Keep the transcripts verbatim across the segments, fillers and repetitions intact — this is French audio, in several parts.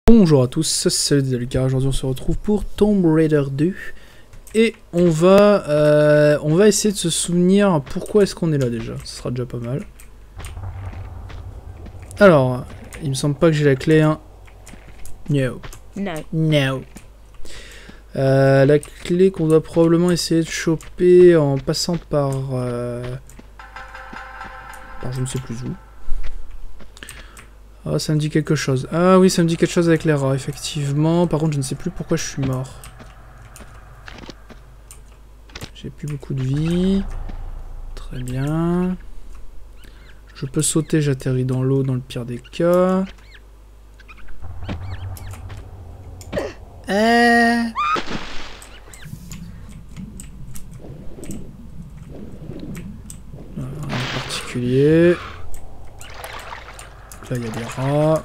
Bonjour à tous, c'est Lucas. Aujourd'hui on se retrouve pour Tomb Raider deux et on va euh, on va essayer de se souvenir pourquoi est-ce qu'on est là déjà. Ce sera déjà pas mal. Alors, il me semble pas que j'ai la clé. Hein. No. No. No. Euh, la clé qu'on doit probablement essayer de choper en passant par euh, par je ne sais plus où. Ah, ça me dit quelque chose. Ah oui, ça me dit quelque chose avec les rats, effectivement. Par contre, je ne sais plus pourquoi je suis mort. J'ai plus beaucoup de vie. Très bien. Je peux sauter, j'atterris dans l'eau dans le pire des cas. Euh... Voilà, rien de particulier. Là, il y a des rats.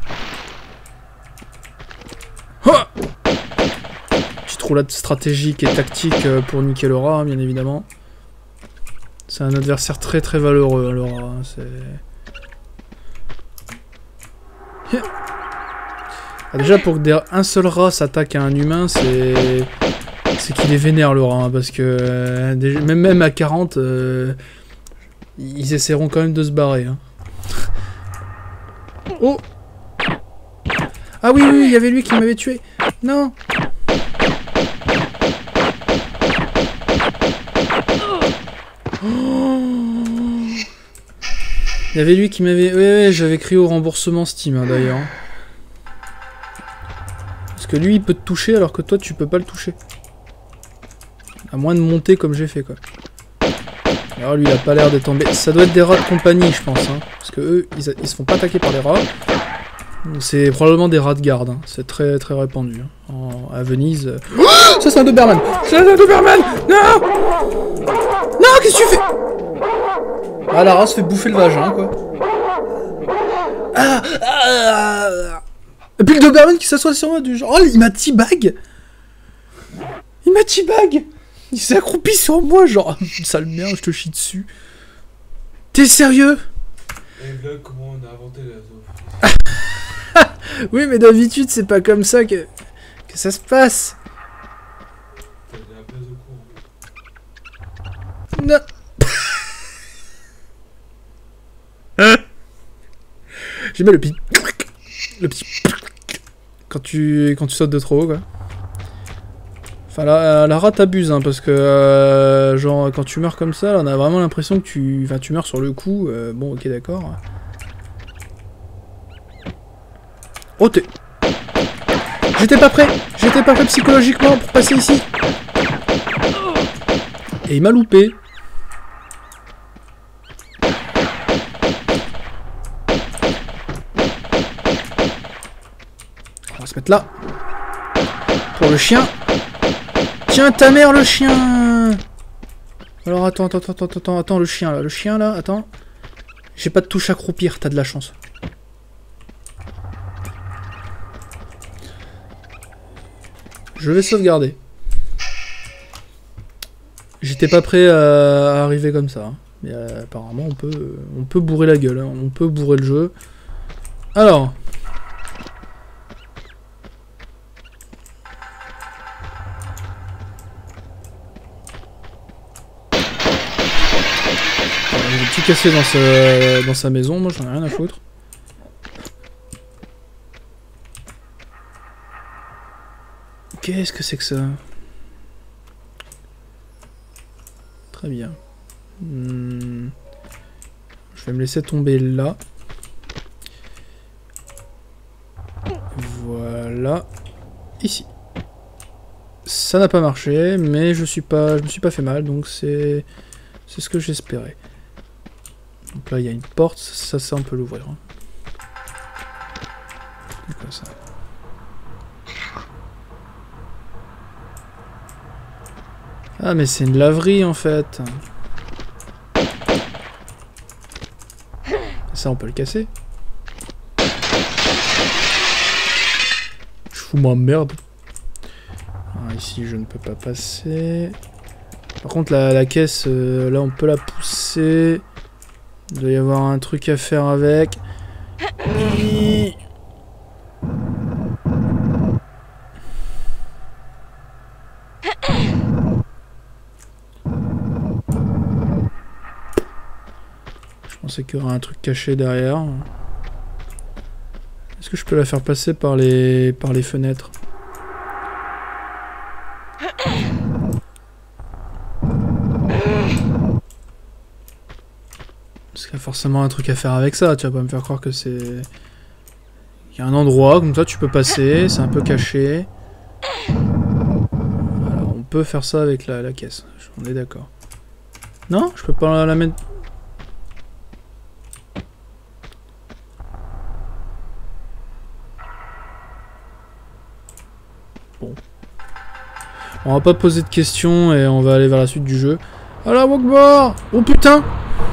Ha! Petite roulade stratégique et tactique pour niquer le rat, bien évidemment. C'est un adversaire très très valeureux, le rat. C'est... Ah, déjà, pour que des... un seul rat s'attaque à un humain, c'est... C'est qu'il est vénère, le rat. Hein, parce que euh, déjà, même, même à quarante, euh, ils essaieront quand même de se barrer. Hein. Oh! Ah oui, oui, il y avait lui qui m'avait tué. Non! Oh, il y avait lui qui m'avait... Ouais, ouais, j'avais crié au remboursement Steam, hein, d'ailleurs. Parce que lui, il peut te toucher, alors que toi, tu peux pas le toucher. À moins de monter comme j'ai fait, quoi. Alors lui, il a pas l'air d'être tombé. Ça doit être des rats de compagnie, je pense. Hein, parce que eux, ils, ils se font pas attaquer par les rats. C'est probablement des rats de garde. Hein. C'est très très répandu. Hein. En, à Venise. Oh, ça, c'est un Doberman. C'est un Doberman. Non. Non, qu'est-ce que tu fais? Ah, la race fait bouffer le vagin, quoi. Ah, ah, ah. Et puis le Doberman qui s'assoit sur moi du genre. Oh, il m'a teabag. Il m'a teabag. Il s'est accroupi sur moi, genre, sale merde, je te chie dessus. T'es sérieux? Et là, comment on a inventé la zoophile? Oui, mais d'habitude, c'est pas comme ça que, que ça se passe. T'as un peu de cours. Non. J'aime bien le petit... Le petit... Quand tu, quand tu sautes de trop haut, quoi. Enfin, la, la rate abuse, hein, parce que, euh, genre, quand tu meurs comme ça, là, on a vraiment l'impression que tu... Enfin, tu meurs sur le coup. Euh, bon, ok, d'accord. Oh, t'es... J'étais pas prêt. J'étais pas prêt psychologiquement pour passer ici. Et il m'a loupé. On va se mettre là. Pour le chien. Tiens ta mère le chien. Alors attends, attends, attends, attends, attends, le chien là, le chien là, attends. J'ai pas de touche à croupir, t'as de la chance. Je vais sauvegarder. J'étais pas prêt à arriver comme ça. Hein. Mais euh, apparemment on peut, on peut bourrer la gueule, hein. On peut bourrer le jeu. Alors... tout cassé dans sa, dans sa maison, moi j'en ai rien à foutre. Qu'est-ce que c'est que ça? Très bien. Hmm. Je vais me laisser tomber là. Voilà. Ici. Ça n'a pas marché, mais je suis pas, je me suis pas fait mal, donc c'est c'est ce que j'espérais. Donc là, il y a une porte, ça, ça on peut l'ouvrir. Hein. Comme ça. Ah, mais c'est une laverie en fait. Ça, on peut le casser. Je fous ma merde. Ah, ici, je ne peux pas passer. Par contre, la, la caisse, euh, là, on peut la pousser. Il doit y avoir un truc à faire avec. pensais qu'il y aurait un truc caché derrière. Est-ce que je peux la faire passer par les, par les fenêtres? Parce qu'il y a forcément un truc à faire avec ça, tu vas pas me faire croire que c'est... Il y a un endroit, comme ça tu peux passer, c'est un peu caché. Voilà, on peut faire ça avec la, la caisse, on est d'accord. Non, je peux pas la mettre... Bon. On va pas poser de questions et on va aller vers la suite du jeu. Allah Akbar! Oh putain!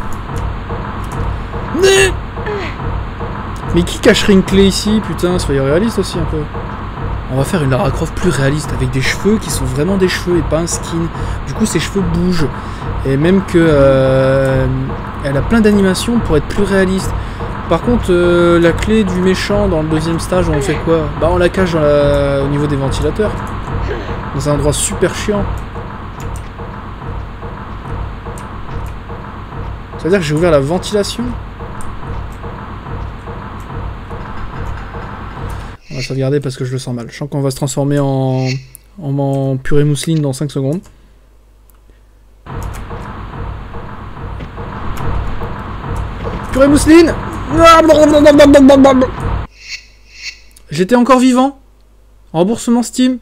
Mais qui cacherait une clé ici? Putain, soyez réaliste aussi un peu. On va faire une Lara Croft plus réaliste, avec des cheveux qui sont vraiment des cheveux et pas un skin. Du coup, ses cheveux bougent. Et même que... Euh, elle a plein d'animations pour être plus réaliste. Par contre, euh, la clé du méchant dans le deuxième stage, on fait quoi? Bah, on la cache dans la, au niveau des ventilateurs. Dans un endroit super chiant. Ça veut dire que j'ai ouvert la ventilation? On va sauvegarder parce que je le sens mal. Je sens qu'on va se transformer en, en, en purée mousseline dans cinq secondes. Purée mousseline! J'étais encore vivant. Remboursement Steam.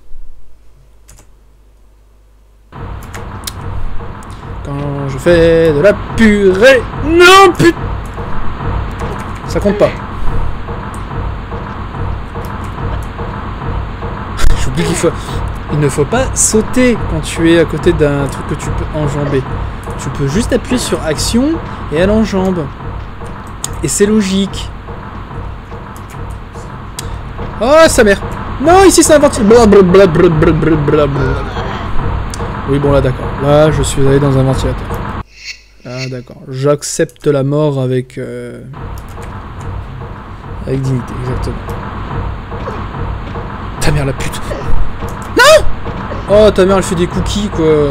Quand je fais de la purée... Non, putain! Ça compte pas. J'oublie qu'il faut... Il ne faut pas sauter quand tu es à côté d'un truc que tu peux enjamber. Tu peux juste appuyer sur action et elle enjambe. Et c'est logique. Oh, sa mère. Non, ici c'est un ventilateur. Oui, bon là d'accord. Là, je suis allé dans un ventilateur. Ah d'accord. J'accepte la mort avec... Euh... Avec dignité, exactement. Ta mère la pute. Non! Oh, ta mère elle fait des cookies quoi.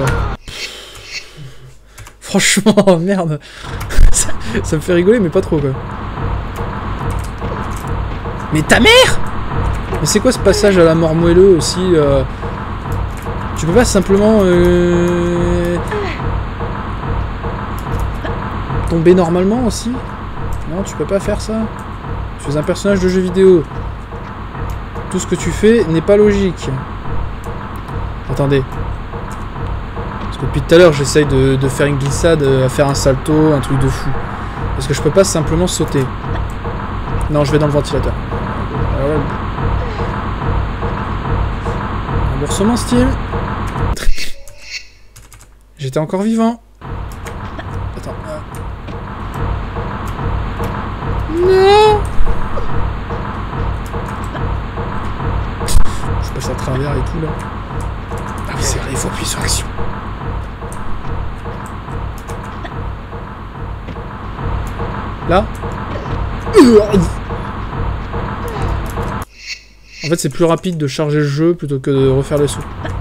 Franchement, merde. ça, ça me fait rigoler mais pas trop quoi. Mais ta mère! Mais c'est quoi ce passage à la mort moelleux aussi euh... Tu peux pas simplement euh... tomber normalement aussi? Non, tu peux pas faire ça. Tu es un personnage de jeu vidéo. Tout ce que tu fais n'est pas logique. Attendez. Parce que depuis tout à l'heure, j'essaye de, de faire une glissade, à faire un salto, un truc de fou. Est-ce que je peux pas simplement sauter? Non, je vais dans le ventilateur. Alors, remboursement Steam. J'étais encore vivant. Attends. Non. Je passe à travers et tout là. Ah oui, c'est vrai, il faut appuyer sur action. Là. En fait, c'est plus rapide de charger le jeu plutôt que de refaire le saut.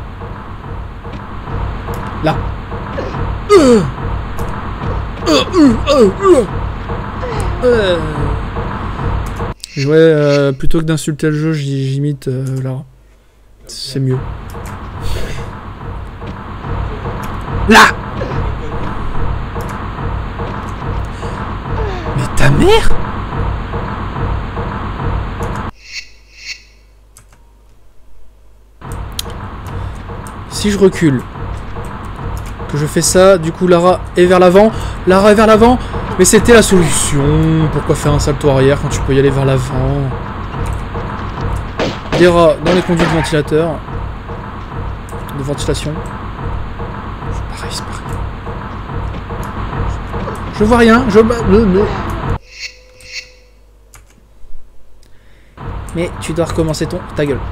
Là. Euh. Euh, euh, euh, euh. Euh. Je ouais, euh, plutôt que d'insulter le jeu, j'imite euh, Lara. C'est mieux. Là. Mais ta mère? Si je recule, que je fais ça, du coup Lara est vers l'avant, Lara est vers l'avant, mais c'était la solution. Pourquoi faire un salto arrière quand tu peux y aller vers l'avant? Des rats dans les conduits de ventilateur, de ventilation. C'est pareil, c'est pareil. Je vois rien, je... Mais tu dois recommencer ton... Ta gueule.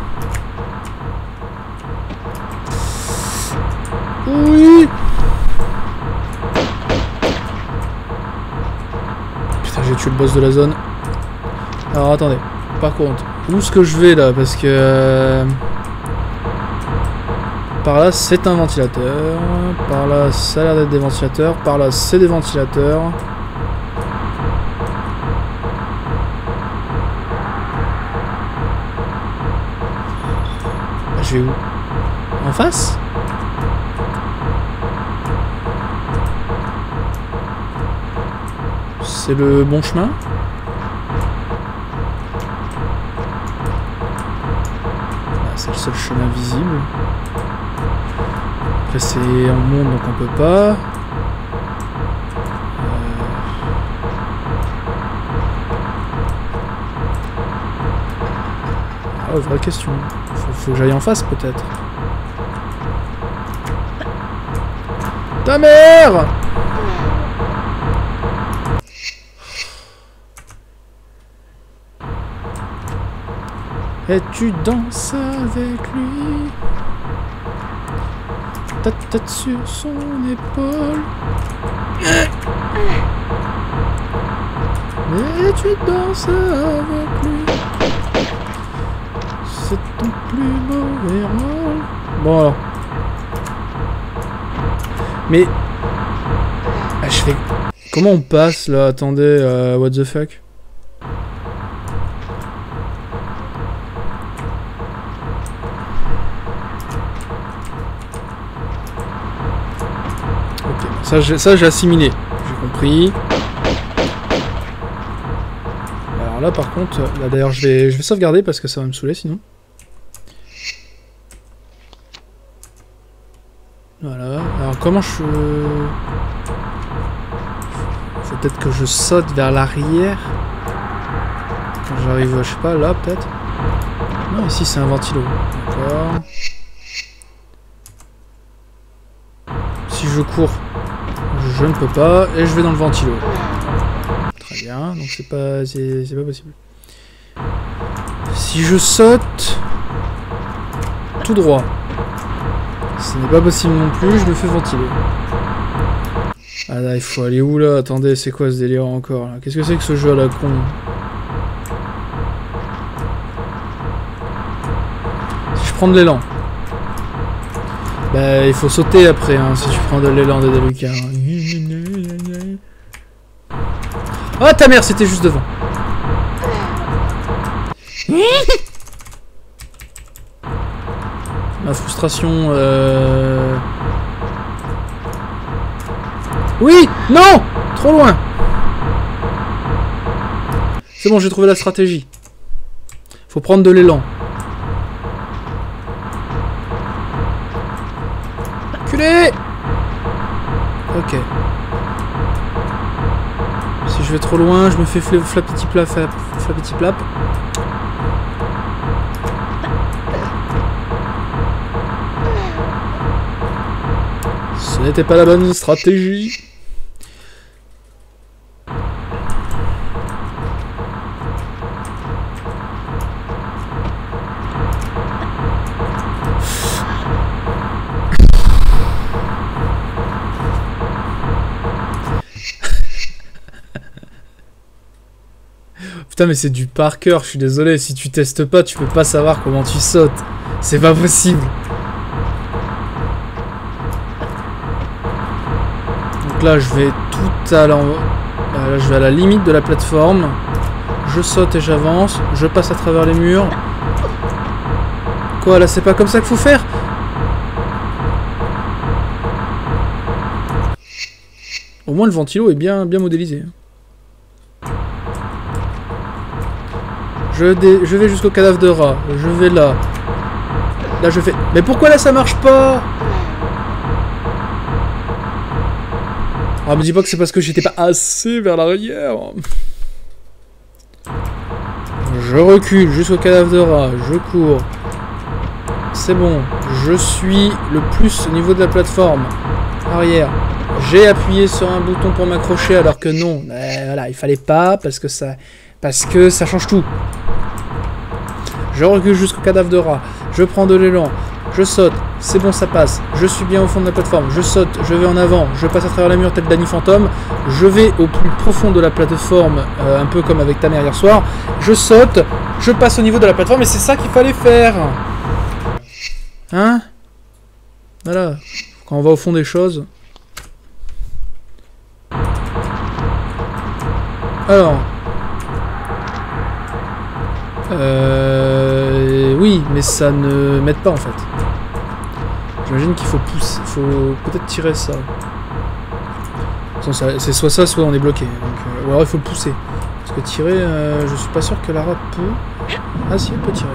Oui. Putain, j'ai tué le boss de la zone. Alors attendez, par contre, où est-ce que je vais là? Parce que... Euh... Par là, c'est un ventilateur. Par là, ça a l'air d'être des ventilateurs. Par là, c'est des ventilateurs. je vais où? En face? C'est le bon chemin? Ah, c'est le seul chemin visible. Après c'est en monde donc on peut pas. Ah, vraie question. Faut, faut que j'aille en face, peut-être. Ta mère! Et tu danses avec lui. Ta tête sur son épaule. Et tu danses avec lui. C'est ton plus mauvais rôle. Bon alors. Mais... Ah, je fais... Comment on passe là? Attendez, euh, what the fuck? Ok, ça j'ai ça, j'ai assimilé. J'ai compris. Alors là par contre, là d'ailleurs je vais, je vais sauvegarder parce que ça va me saouler sinon. Voilà. Alors comment je... Faut peut-être que je saute vers l'arrière. Quand j'arrive, je sais pas, là peut-être. Non, ici c'est un ventilo. D'accord. Si je cours, je ne peux pas. Et je vais dans le ventilo. Très bien. Donc c'est pas, c'est, c'est pas possible. Si je saute... tout droit. Ce n'est pas possible non plus, je me fais ventiler. Ah là, il faut aller où là? Attendez, c'est quoi ce délire encore là? Qu'est-ce que c'est que ce jeu à la con? Si je prends de l'élan. Bah, il faut sauter après, hein, si tu prends de l'élan de Lucas. Ah, ta mère, c'était juste devant. Ma frustration... Euh... Oui! Non! Trop loin! C'est bon, j'ai trouvé la stratégie. Faut prendre de l'élan. Culé! Ok. Si je vais trop loin, je me fais flappity plap, flappity plap. Ce n'était pas la bonne stratégie. Putain mais c'est du par cœur, je suis désolé, si tu testes pas, tu peux pas savoir comment tu sautes. C'est pas possible. Donc là je vais tout à l'envers. Là je vais à la limite de la plateforme. Je saute et j'avance. Je passe à travers les murs. Quoi là, c'est pas comme ça qu'il faut faire? Au moins le ventilo est bien, bien modélisé. Je, dé... je vais jusqu'au cadavre de rat. Je vais là. Là je fais... Mais pourquoi là ça marche pas? Ah, me dis pas que c'est parce que j'étais pas assez vers l'arrière. Je recule jusqu'au cadavre de rat. Je cours. C'est bon. Je suis le plus au niveau de la plateforme. Arrière. J'ai appuyé sur un bouton pour m'accrocher alors que non. Mais voilà, il fallait pas parce que ça... Parce que ça change tout. Je recule jusqu'au cadavre de rat. Je prends de l'élan. Je saute. C'est bon, ça passe. Je suis bien au fond de la plateforme. Je saute. Je vais en avant. Je passe à travers la mur tel Danny Phantom. Je vais au plus profond de la plateforme. Euh, un peu comme avec ta mère hier soir. Je saute. Je passe au niveau de la plateforme. Et c'est ça qu'il fallait faire. Hein? Voilà. Quand on va au fond des choses. Alors. Euh... oui, mais ça ne m'aide pas en fait. J'imagine qu'il faut pousser, faut peut-être tirer ça. C'est soit ça, soit on est bloqué. Donc, euh, ou alors il faut le pousser. Parce que tirer, euh, je suis pas sûr que Lara peut... Ah si, elle peut tirer.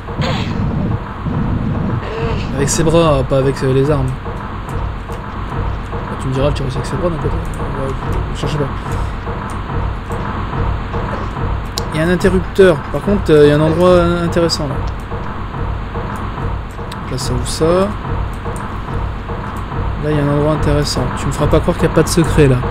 Avec ses bras, pas avec euh, les armes. Bah, tu me diras, elle tire aussi avec ses bras d'un côté. Ouais, je cherche pas. Il y a un interrupteur. Par contre, il euh, y a un endroit intéressant là. Donc là, ça ouvre ça. Là, il y a un endroit intéressant. Tu me feras pas croire qu'il n'y a pas de secret là.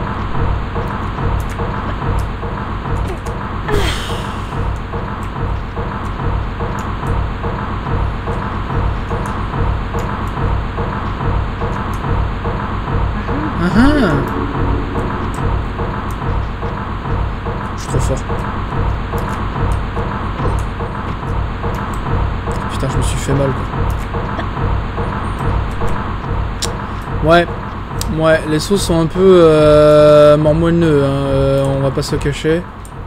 Ah ah. Je suis trop fort. Putain, je me suis fait mal quoi. Ouais, ouais, les sauts sont un peu euh, mormoneux, hein, euh, on va pas se cacher.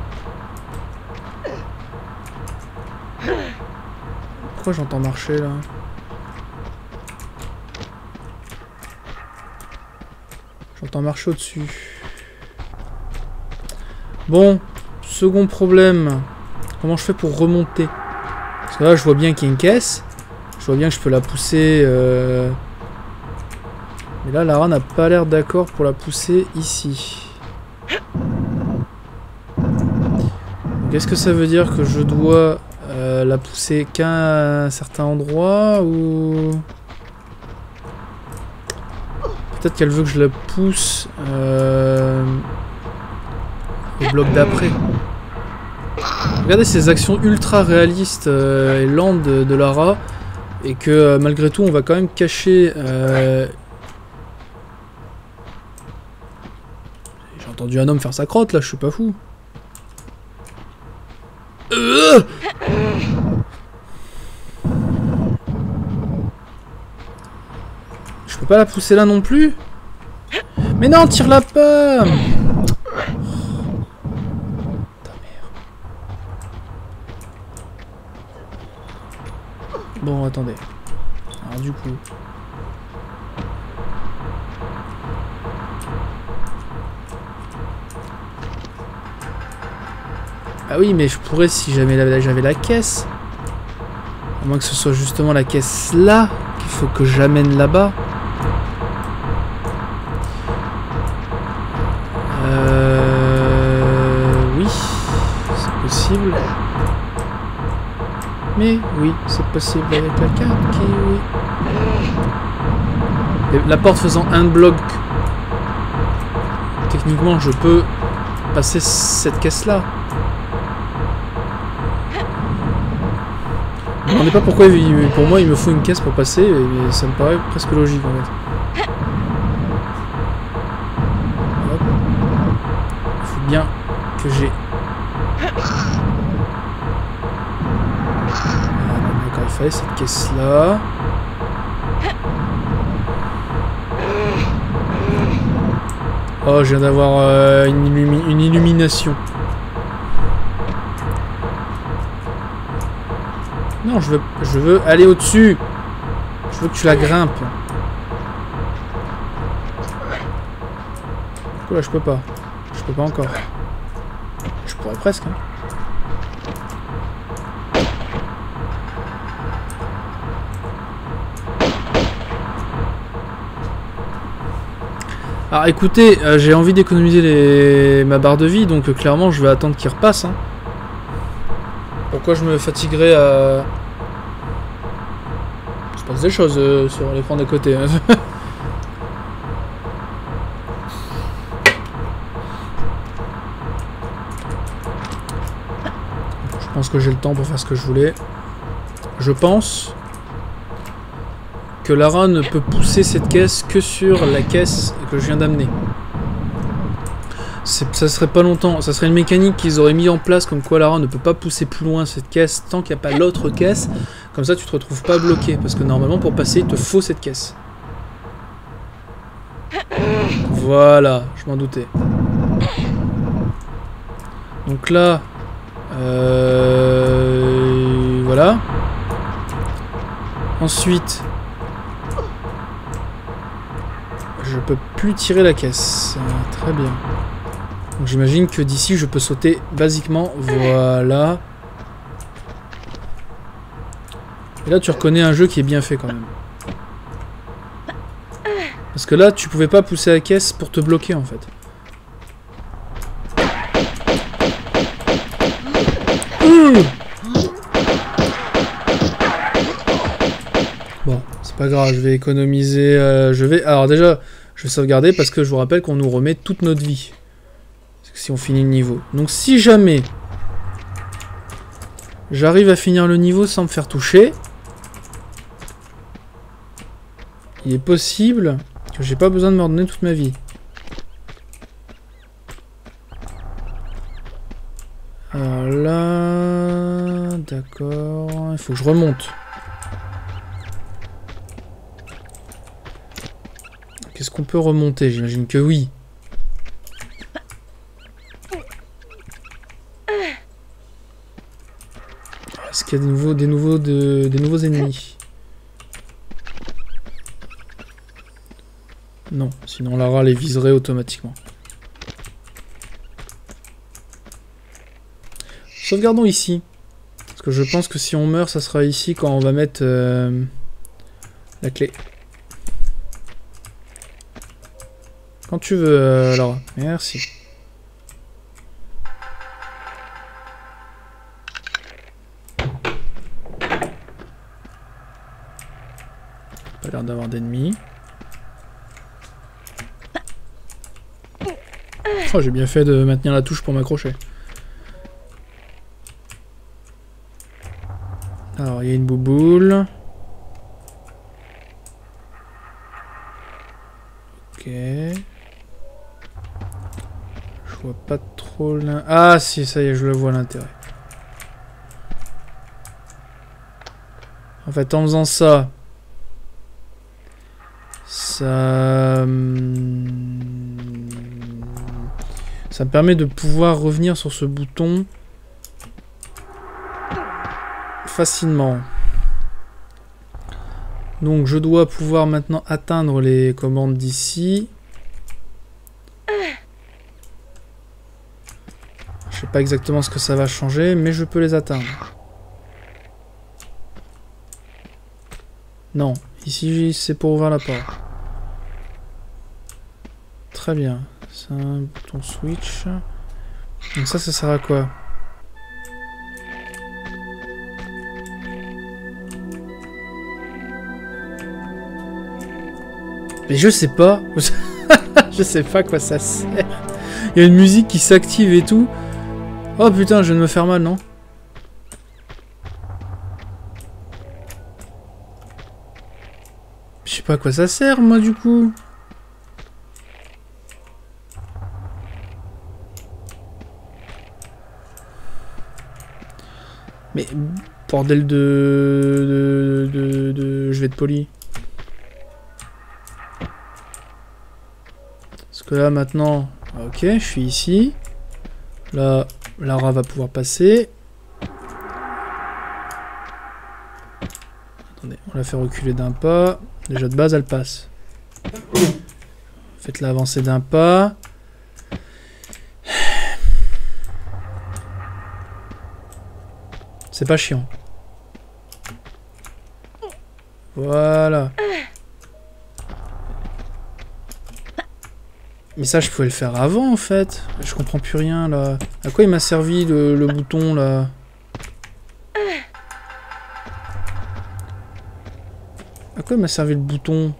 Pourquoi j'entends marcher là? J'entends marcher au-dessus. Bon, second problème, comment je fais pour remonter? Parce que là je vois bien qu'il y a une caisse, je vois bien que je peux la pousser... Euh... Mais là, Lara n'a pas l'air d'accord pour la pousser ici. Est-ce que ça veut dire que je dois euh, la pousser qu'à un certain endroit ou... Peut-être qu'elle veut que je la pousse euh, au bloc d'après. Regardez ces actions ultra réalistes euh, et lentes de, de Lara. Et que euh, malgré tout, on va quand même cacher... Euh, J'ai entendu un homme faire sa crotte là, je suis pas fou. Euh je peux pas la pousser là non plus. Mais non, tire-la pas. Bon, attendez. Alors du coup... Ah oui, mais je pourrais si jamais j'avais la caisse. À moins que ce soit justement la caisse là qu'il faut que j'amène là-bas. Euh... Oui, c'est possible. Mais oui, c'est possible avec la carte qui... Oui. Et la porte faisant un bloc. Techniquement, je peux passer cette caisse-là. Je ne me demandais pas pourquoi, pour moi, il me faut une caisse pour passer, et ça me paraît presque logique en fait. Hop. Il faut bien que j'ai... D'accord, il fallait cette caisse-là. Oh, je viens d'avoir euh, une, illumi une illumination. Non, je veux, je veux aller au-dessus. Je veux que tu la grimpes. Là, je peux pas. Je peux pas encore. Je pourrais presque. Hein. Alors écoutez, euh, j'ai envie d'économiser les... ma barre de vie, donc euh, clairement je vais attendre qu'il repasse. Hein. Pourquoi je me fatiguerais à... Il se passe des choses euh, sur l'écran d'à côté. Hein. Je pense que j'ai le temps pour faire ce que je voulais. Je pense que Lara ne peut pousser cette caisse que sur la caisse que je viens d'amener. Ça serait pas longtemps, ça serait une mécanique qu'ils auraient mis en place comme quoi Lara ne peut pas pousser plus loin cette caisse tant qu'il n'y a pas l'autre caisse. Comme ça tu te retrouves pas bloqué, parce que normalement pour passer il te faut cette caisse. Voilà, je m'en doutais. Donc là, euh, voilà. Ensuite, je peux plus tirer la caisse. Euh, très bien. Donc j'imagine que d'ici je peux sauter basiquement. Voilà. Et là tu reconnais un jeu qui est bien fait quand même. Parce que là tu pouvais pas pousser la caisse pour te bloquer en fait. Mmh. Bon, c'est pas grave, je vais économiser. Euh, je vais. Alors déjà, je vais sauvegarder parce que je vous rappelle qu'on nous remet toute notre vie. Si on finit le niveau. Donc si jamais j'arrive à finir le niveau sans me faire toucher, il est possible que j'ai pas besoin de me redonner toute ma vie. Alors là... D'accord... Il faut que je remonte. Qu'est-ce qu'on peut remonter? J'imagine que oui. Est-ce qu'il y a des nouveaux, des nouveaux, de, des nouveaux ennemis? Non, sinon Lara les viserait automatiquement. Sauvegardons ici. Parce que je pense que si on meurt, ça sera ici quand on va mettre euh, la clé. Quand tu veux, euh, Lara. Merci. Pas l'air d'avoir d'ennemis. Oh, j'ai bien fait de maintenir la touche pour m'accrocher. Alors, il y a une bouboule. Ok. Je vois pas trop l'intérêt. Ah, si, ça y est, je le vois l'intérêt. En fait, en faisant ça... Ça... Ça me permet de pouvoir revenir sur ce bouton facilement. Donc je dois pouvoir maintenant atteindre les commandes d'ici. Je sais pas exactement ce que ça va changer, mais je peux les atteindre. Non, ici c'est pour ouvrir la porte. Très bien. C'est un bouton switch. Donc ça, ça sert à quoi? Mais je sais pas. Je sais pas à quoi ça sert. Il y a une musique qui s'active et tout. Oh putain, je viens de me faire mal, non? Je sais pas à quoi ça sert, moi, du coup. Mais bordel de, de, de, de... Je vais être poli. Parce que là maintenant... Ok, je suis ici. Là, Lara va pouvoir passer. Attendez, on la fait reculer d'un pas. Déjà de base, elle passe. Faites-la avancer d'un pas. C'est pas chiant. Voilà. Mais ça, je pouvais le faire avant, en fait. Je comprends plus rien, là. À quoi il m'a servi le, le bouton, là? À quoi il m'a servi le bouton?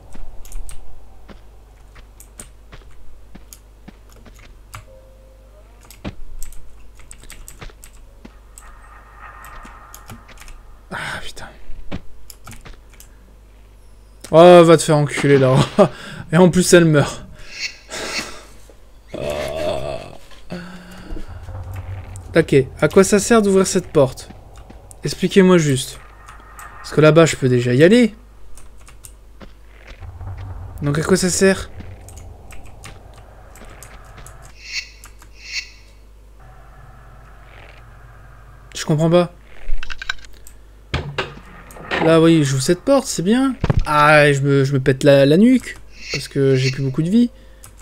Ah, putain. Oh, va te faire enculer, là. Et en plus, elle meurt. Ok, à quoi ça sert d'ouvrir cette porte? Expliquez-moi juste. Parce que là-bas, je peux déjà y aller. Donc à quoi ça sert? Je comprends pas. Là, oui, j'ouvre cette porte, c'est bien. Ah, je me, je me pète la, la nuque. Parce que j'ai plus beaucoup de vie.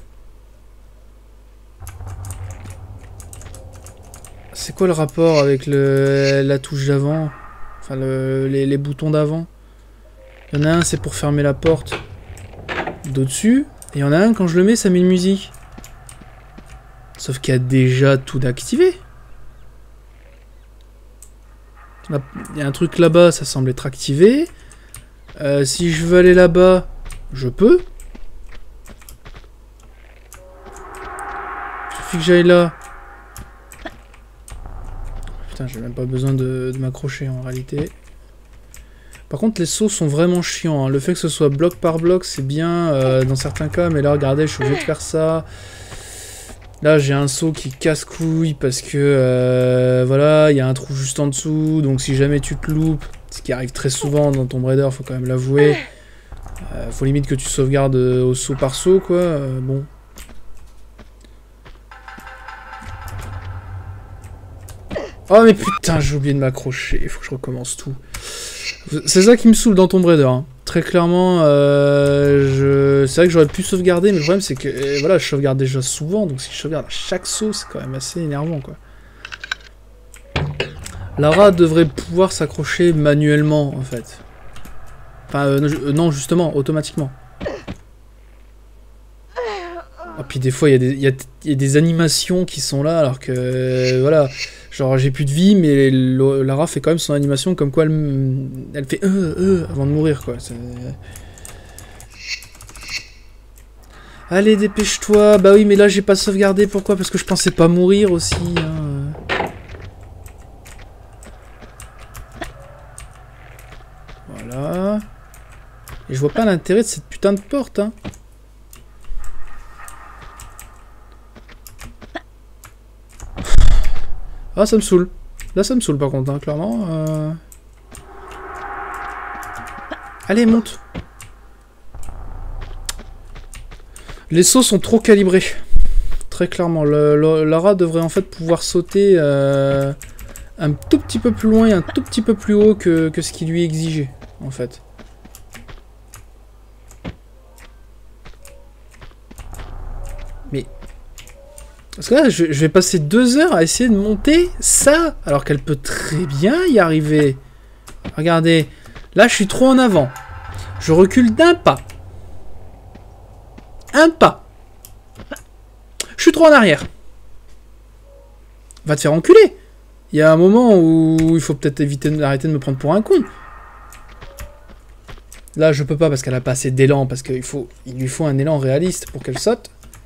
C'est quoi le rapport avec le, la touche d'avant? Enfin, le, les, les boutons d'avant. Il y en a un, c'est pour fermer la porte d'au-dessus. Et il y en a un, quand je le mets, ça met une musique. Sauf qu'il y a déjà tout d'activé. Il y a un truc là-bas, ça semble être activé. Euh, si je veux aller là-bas, je peux. Il suffit que j'aille là. Putain, j'ai même pas besoin de, de m'accrocher en réalité. Par contre, les sauts sont vraiment chiants. Hein. Le fait que ce soit bloc par bloc, c'est bien euh, dans certains cas. Mais là, regardez, je suis obligé de faire ça. Là, j'ai un saut qui casse-couille parce que, euh, voilà, il y a un trou juste en dessous. Donc, si jamais tu te loupes, ce qui arrive très souvent dans Tomb Raider, faut quand même l'avouer. Euh, faut limite que tu sauvegardes euh, au saut par saut, quoi. Euh, bon. Oh, mais putain, j'ai oublié de m'accrocher. Il faut que je recommence tout. C'est ça qui me saoule dans Tomb Raider. Hein. Très clairement, euh, je... c'est vrai que j'aurais pu sauvegarder, mais le problème c'est que euh, voilà, je sauvegarde déjà souvent, donc si je sauvegarde à chaque saut, c'est quand même assez énervant, quoi. Lara devrait pouvoir s'accrocher manuellement, en fait. Enfin, euh, euh, non, justement, automatiquement. Et puis des fois, il y, y, y a des animations qui sont là, alors que, euh, voilà... Genre j'ai plus de vie, mais Lara fait quand même son animation comme quoi elle, elle fait euh, euh avant de mourir, quoi. Allez, dépêche-toi. Bah oui, mais là j'ai pas sauvegardé. Pourquoi? Parce que je pensais pas mourir aussi. Hein. Voilà. Et je vois pas l'intérêt de cette putain de porte. Hein. Ah, ça me saoule. Là, ça me saoule, par contre, hein, clairement. Euh... Allez, monte. Les sauts sont trop calibrés. Très clairement. Le, le, Lara devrait en fait pouvoir sauter euh, un tout petit peu plus loin et un tout petit peu plus haut que, que ce qui lui est exigé, en fait. Mais... Parce que là, je, je vais passer deux heures à essayer de monter ça, alors qu'elle peut très bien y arriver. Regardez, là, je suis trop en avant. Je recule d'un pas. Un pas. Je suis trop en arrière. Va te faire enculer. Il y a un moment où il faut peut-être éviter d'arrêter de me prendre pour un con. Là, je peux pas parce qu'elle a pas assez d'élan, parce qu'il faut, il lui faut un élan réaliste pour qu'elle saute.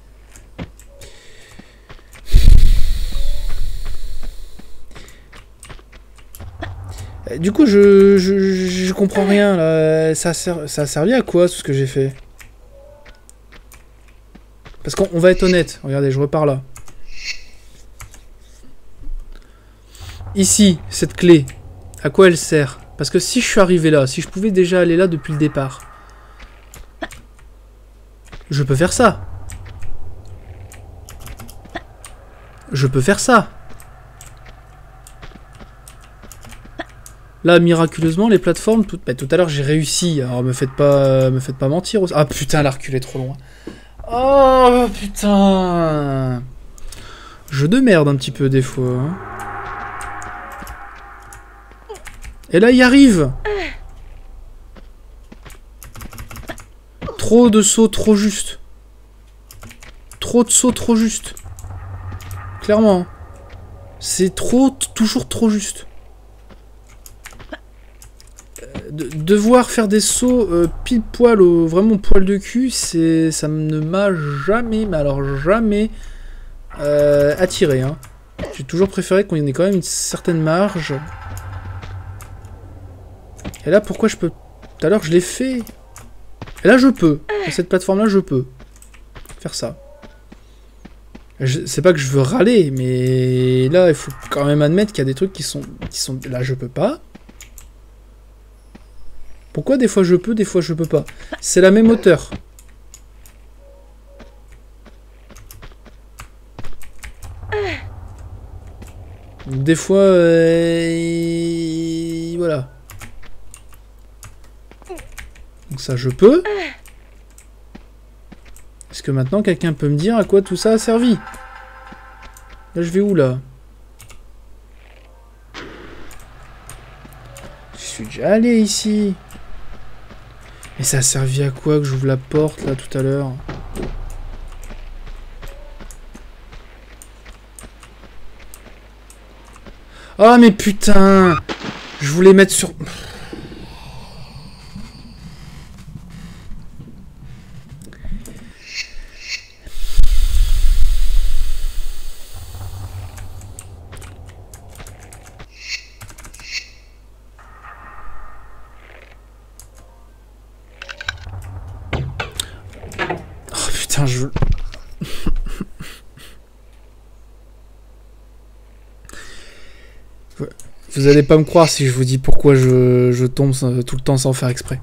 Du coup, je, je, je comprends rien, là. Ça a, ser ça a servi à quoi, tout ce que j'ai fait? Parce qu'on va être honnête. Regardez, je repars là. Ici, cette clé, à quoi elle sert? Parce que si je suis arrivé là, si je pouvais déjà aller là depuis le départ, je peux faire ça. Je peux faire ça. Là, miraculeusement, les plateformes... Tout, bah, tout à l'heure, j'ai réussi. Alors, me faites pas, me faites pas mentir. Aussi. Ah, putain, la recul est trop loin. Oh, putain. Jeu de merde, un petit peu, des fois. Hein. Et là, il arrive. Trop de sauts, trop juste. Trop de sauts, trop juste. Clairement. C'est trop, toujours trop juste. De, devoir faire des sauts euh, pile poil au vraiment poil de cul, c'est ça ne m'a jamais, mais alors jamais euh, attiré. Hein. J'ai toujours préféré qu'on y ait quand même une certaine marge. Et là, pourquoi je peux... Tout à l'heure, je l'ai fait. Et là, je peux. Sur cette plateforme-là, je peux faire ça. C'est pas que je veux râler, mais là, il faut quand même admettre qu'il y a des trucs qui sont... qui sont... Là, je peux pas. Pourquoi des fois je peux, des fois je peux pas? C'est la même hauteur. Des fois... Euh, voilà. Donc ça, je peux. Est-ce que maintenant, quelqu'un peut me dire à quoi tout ça a servi? Là, je vais où, là? Je suis déjà allé ici. Mais ça a servi à quoi que j'ouvre la porte, là, tout à l'heure? Oh, mais putain! Je voulais mettre sur... Oh putain, je... Vous allez pas me croire si je vous dis pourquoi je, je tombe tout le temps sans faire exprès.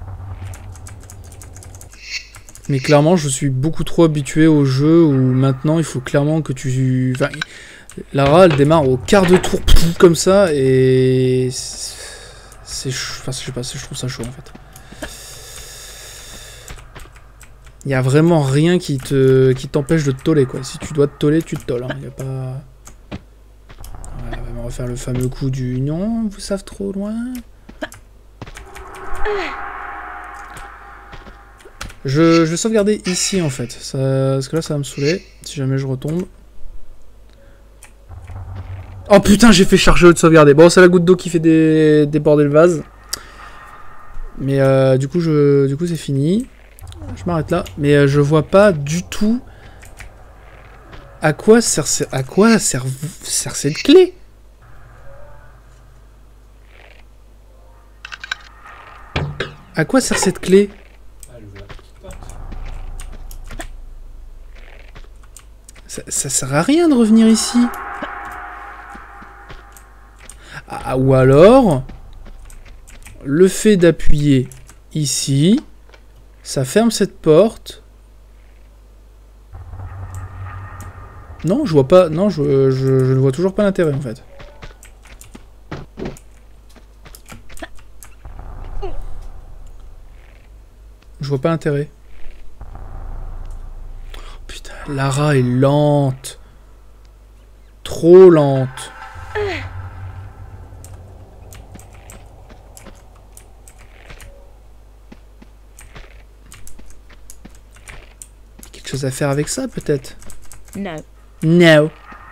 Mais clairement, je suis beaucoup trop habitué au jeu où maintenant il faut clairement que tu... Enfin, Lara, elle démarre au quart de tour comme ça et... C'est... Enfin, je sais pas, je trouve ça chaud en fait. Il y a vraiment rien qui te qui t'empêche de te toller quoi. Si tu dois te toller, tu te tolles. Il hein. Y a pas... On va faire le fameux coup du non, vous savez trop loin. Je, je vais sauvegarder ici en fait, ça, parce que là ça va me saouler si jamais je retombe. Oh putain, j'ai fait charger au de sauvegarder. Bon, c'est la goutte d'eau qui fait des, déborder le vase. Mais euh, du coup, je, du coup c'est fini. Je m'arrête là. Mais euh, je vois pas du tout à quoi sert, à quoi sert, sert cette clé. À quoi sert cette clé? ça, ça sert à rien de revenir ici. Ah, ou alors, le fait d'appuyer ici, ça ferme cette porte. Non, je vois pas. Non, je, je, je ne vois toujours pas l'intérêt en fait. Je vois pas l'intérêt. Oh, putain, Lara est lente. Trop lente. Quelque chose à faire avec ça, peut-être? Non. Non.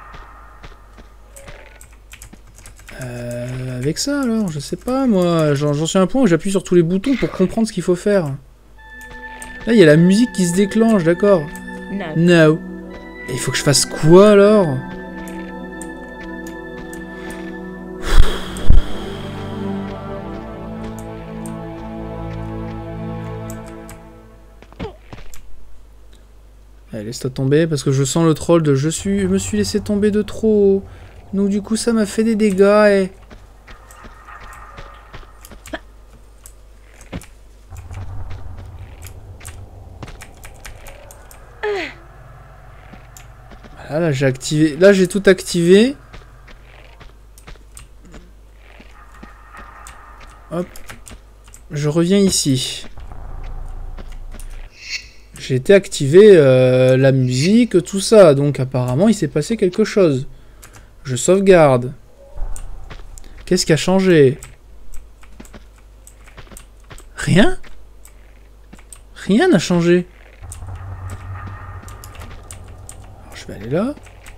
Euh, avec ça, alors? Je sais pas, moi. J'en suis à un point où j'appuie sur tous les boutons pour comprendre ce qu'il faut faire. Là, il y a la musique qui se déclenche, d'accord? Non. No. Et il faut que je fasse quoi, alors? Allez, laisse-toi tomber, parce que je sens le troll de je suis, je me suis laissé tomber de trop. Donc du coup, ça m'a fait des dégâts, et... Voilà, là j'ai activé, là j'ai tout activé. Hop. Je reviens ici. J'ai été activé euh, la musique, tout ça. Donc apparemment il s'est passé quelque chose. Je sauvegarde. Qu'est-ce qui a changé? Rien? Rien n'a changé. Alors, je vais aller là.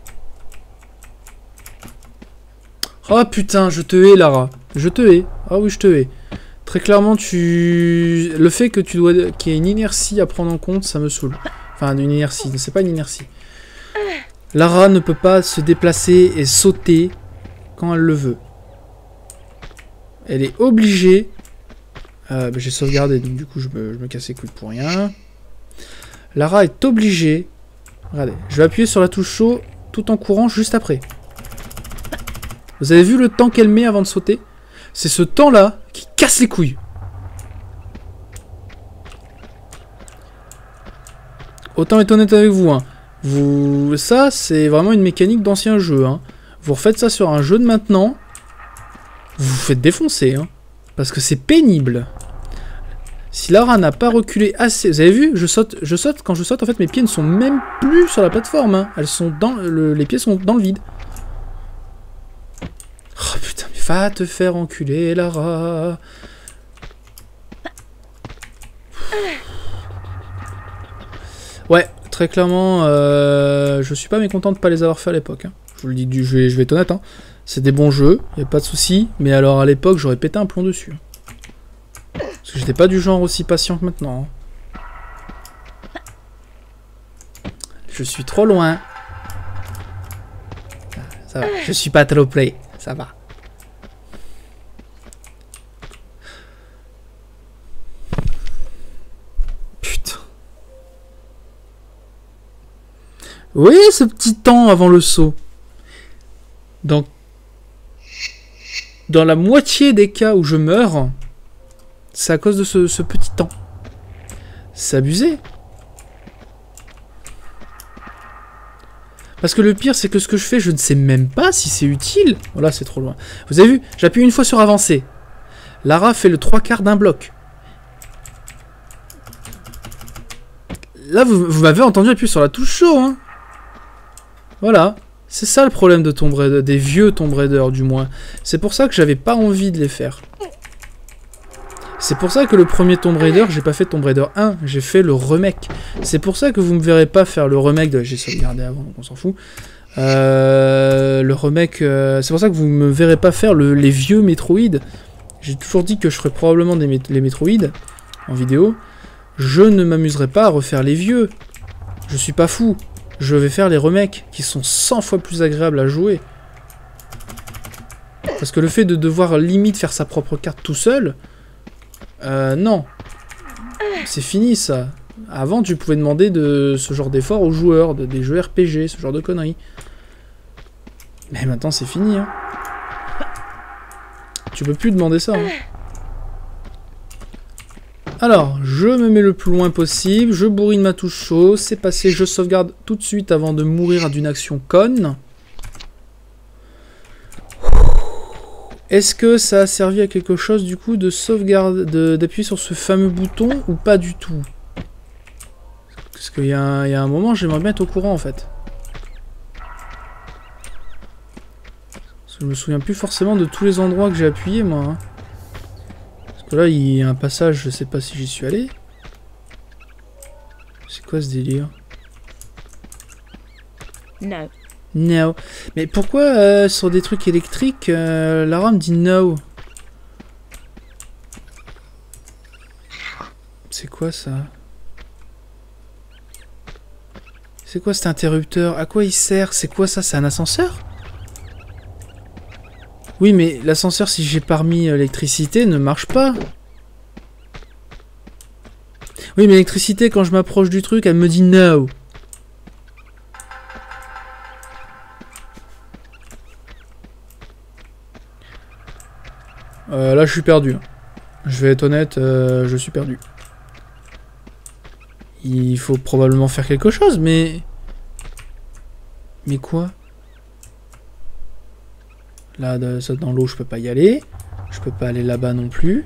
Oh putain, je te hais, Lara. Je te hais. Ah oui, je te hais. Très clairement, tu... Le fait que tu dois... qu'il y ait une inertie à prendre en compte, ça me saoule. Enfin, une inertie. C'est pas une inertie. Lara ne peut pas se déplacer et sauter quand elle le veut. Elle est obligée... Euh, bah, j'ai sauvegardé, donc du coup, je me, je me casse les couilles pour rien. Lara est obligée... Regardez, je vais appuyer sur la touche saut tout en courant juste après. Vous avez vu le temps qu'elle met avant de sauter? C'est ce temps-là qui casse les couilles. Autant être honnête avec vous, hein. Vous... Ça, c'est vraiment une mécanique d'ancien jeu, hein. Vous refaites ça sur un jeu de maintenant, vous vous faites défoncer, hein. Parce que c'est pénible. Si Lara n'a pas reculé assez... Vous avez vu, je saute, je saute, quand je saute, en fait, mes pieds ne sont même plus sur la plateforme. Hein. Elles sont dans le... Les pieds sont dans le vide. Oh putain, mais va te faire enculer, Lara. Ouais, très clairement, euh, je suis pas mécontent de pas les avoir fait à l'époque. Hein. Je vous le dis, du, je, vais, je vais être honnête. Hein. C'est des bons jeux, y a pas de souci. Mais alors, à l'époque, j'aurais pété un plomb dessus. Parce que j'étais pas du genre aussi patient que maintenant. Je suis trop loin. Ça va. Je suis pas trop près. Ça va. Putain. Vous voyez ce petit temps avant le saut? Donc, dans la moitié des cas où je meurs, c'est à cause de ce, ce petit temps. C'est abusé. Parce que le pire, c'est que ce que je fais, je ne sais même pas si c'est utile. Voilà, c'est trop loin. Vous avez vu, j'appuie une fois sur avancer. Lara fait le trois quarts d'un bloc. Là, vous, vous m'avez entendu appuyer sur la touche chaud. Hein. Voilà. C'est ça le problème de Tomb Raider, des vieux Tomb Raider du moins. C'est pour ça que j'avais pas envie de les faire. C'est pour ça que le premier Tomb Raider, j'ai pas fait Tomb Raider un, j'ai fait le remake. C'est pour ça que vous me verrez pas faire le remake de... J'ai sauvegardé avant, donc on s'en fout. Euh, le remake... Euh, c'est pour ça que vous me verrez pas faire le, les vieux Metroid. J'ai toujours dit que je ferais probablement des, les Metroid en vidéo. Je ne m'amuserai pas à refaire les vieux. Je suis pas fou. Je vais faire les remakes, qui sont cent fois plus agréables à jouer. Parce que le fait de devoir limite faire sa propre carte tout seul... Euh, non. C'est fini, ça. Avant, tu pouvais demander de ce genre d'effort aux joueurs, de, des jeux R P G, ce genre de conneries. Mais maintenant, c'est fini, hein. Tu peux plus demander ça, hein. Alors, je me mets le plus loin possible, je bourrine ma touche chaud, c'est passé, je sauvegarde tout de suite avant de mourir d'une action conne. Est-ce que ça a servi à quelque chose du coup de sauvegarde, d'appuyer sur ce fameux bouton ou pas du tout? Parce qu'il y, y a un moment, j'aimerais bien être au courant en fait. Parce que je me souviens plus forcément de tous les endroits que j'ai appuyé moi. Hein. Parce que là, il y a un passage, je sais pas si j'y suis allé. C'est quoi ce délire? No. No. Mais pourquoi euh, sur des trucs électriques, euh, Lara me dit no? C'est quoi ça? C'est quoi cet interrupteur? À quoi il sert? C'est quoi ça? C'est un ascenseur? Oui, mais l'ascenseur, si j'ai pas remis l'électricité, ne marche pas. Oui, mais l'électricité, quand je m'approche du truc, elle me dit no. Euh, là, je suis perdu. Je vais être honnête, euh, je suis perdu. Il faut probablement faire quelque chose, mais... Mais quoi? Là, dans l'eau, je peux pas y aller. Je peux pas aller là-bas non plus.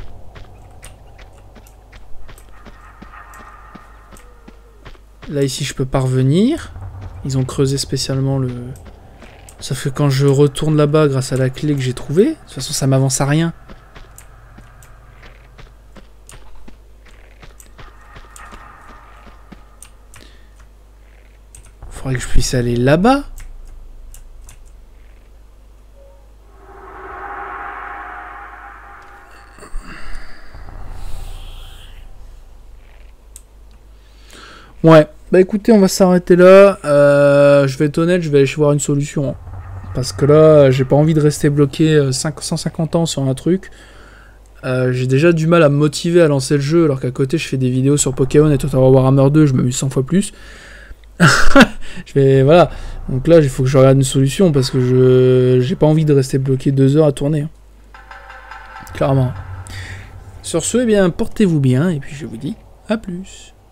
Là, ici, je peux pas revenir. Ils ont creusé spécialement le... Sauf que quand je retourne là-bas grâce à la clé que j'ai trouvée, de toute façon ça m'avance à rien. Faudrait que je puisse aller là-bas. Ouais, bah écoutez, on va s'arrêter là. Euh, je vais être honnête, je vais aller voir une solution. Parce que là, j'ai pas envie de rester bloqué cinq cent cinquante ans sur un truc. Euh, j'ai déjà du mal à me motiver à lancer le jeu, alors qu'à côté, je fais des vidéos sur Pokémon et Total Warhammer deux, je m'amuse cent fois plus. Je vais, voilà. Donc là, il faut que je regarde une solution, parce que je j'ai pas envie de rester bloqué deux heures à tourner. Hein. Clairement. Sur ce, eh bien, portez-vous bien, et puis je vous dis à plus.